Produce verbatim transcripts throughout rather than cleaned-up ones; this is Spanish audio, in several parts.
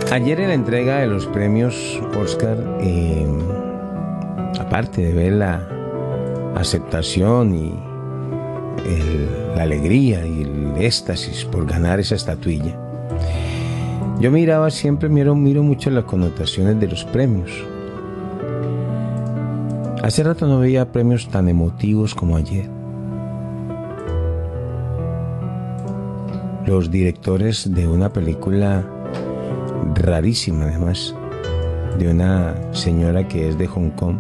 Ayer en la entrega de los premios Oscar, eh, aparte de ver la aceptación y el, la alegría y el éxtasis por ganar esa estatuilla, yo miraba siempre, miro, miro mucho las connotaciones de los premios. Hace rato no veía premios tan emotivos como ayer. Los directores de una película rarísima, además, de una señora que es de Hong Kong,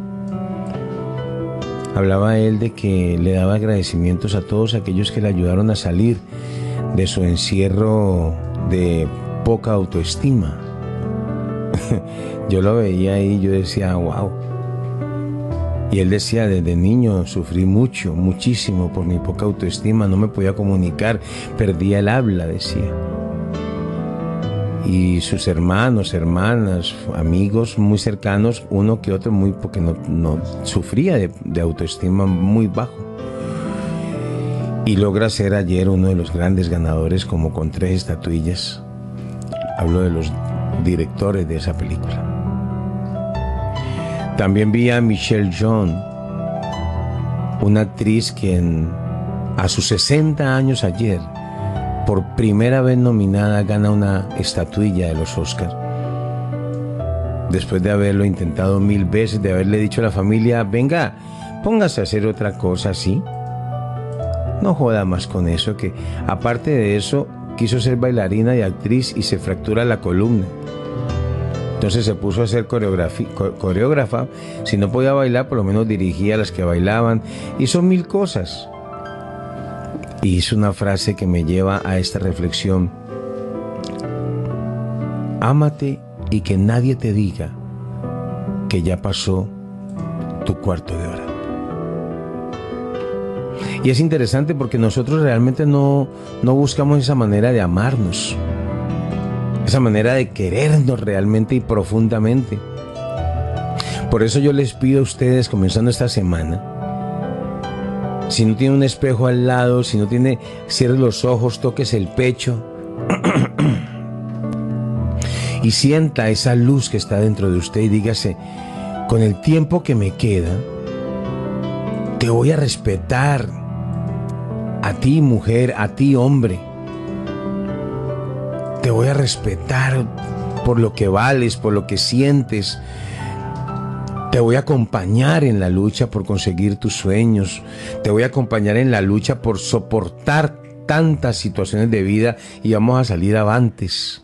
hablaba él de que le daba agradecimientos a todos aquellos que le ayudaron a salir de su encierro de poca autoestima. Yo lo veía ahí y yo decía, wow. Y él decía, desde niño sufrí mucho, muchísimo por mi poca autoestima, no me podía comunicar, perdía el habla, decía. Y sus hermanos, hermanas, amigos muy cercanos, uno que otro, muy porque no, no sufría de, de autoestima muy bajo. Y logra ser ayer uno de los grandes ganadores, como con tres estatuillas. Hablo de los directores de esa película. También vi a Michelle Yeoh, una actriz quien a sus sesenta años ayer, por primera vez nominada, gana una estatuilla de los Oscar. Después de haberlo intentado mil veces, de haberle dicho a la familia, venga, póngase a hacer otra cosa así. No joda más con eso, que aparte de eso, quiso ser bailarina y actriz y se fractura la columna. Entonces se puso a ser coreógrafa. Si no podía bailar, por lo menos dirigía a las que bailaban. Hizo mil cosas. Y hizo una frase que me lleva a esta reflexión. Ámate y que nadie te diga que ya pasó tu cuarto de hora. Y es interesante porque nosotros realmente no, no buscamos esa manera de amarnos. Esa manera de querernos realmente y profundamente. Por eso yo les pido a ustedes, comenzando esta semana, si no tiene un espejo al lado, si no tiene, cierre los ojos, toques el pecho y sienta esa luz que está dentro de usted y dígase, con el tiempo que me queda, te voy a respetar, a ti mujer, a ti hombre. Te voy a respetar por lo que vales, por lo que sientes. Te voy a acompañar en la lucha por conseguir tus sueños. Te voy a acompañar en la lucha por soportar tantas situaciones de vida y vamos a salir avantes.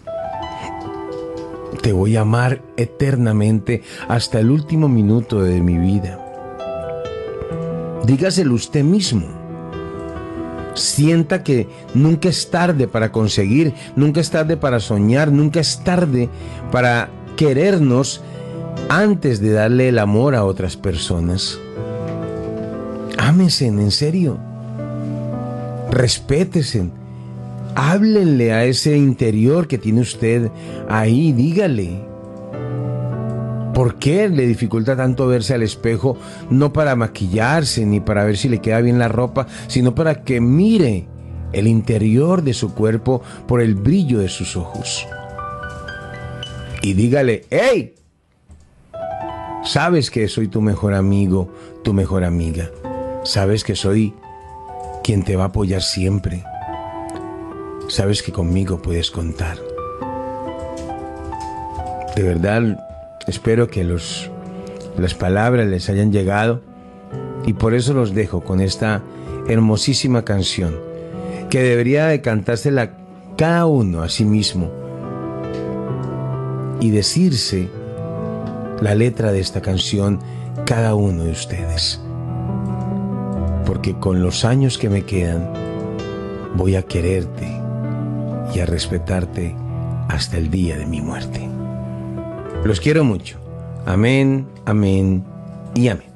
Te voy a amar eternamente hasta el último minuto de mi vida. Dígaselo usted mismo. Sienta que nunca es tarde para conseguir, nunca es tarde para soñar, nunca es tarde para querernos antes de darle el amor a otras personas. Ámense, en serio. Respétese. Háblenle a ese interior que tiene usted ahí, dígale. ¿Por qué le dificulta tanto verse al espejo? No para maquillarse ni para ver si le queda bien la ropa, sino para que mire el interior de su cuerpo por el brillo de sus ojos. Y dígale, ¡hey! Sabes que soy tu mejor amigo, tu mejor amiga. Sabes que soy quien te va a apoyar siempre. Sabes que conmigo puedes contar. De verdad, espero que los, las palabras les hayan llegado y por eso los dejo con esta hermosísima canción que debería de cantársela cada uno a sí mismo y decirse la letra de esta canción cada uno de ustedes, porque con los años que me quedan voy a quererte y a respetarte hasta el día de mi muerte. Los quiero mucho. Amén, amén y amén.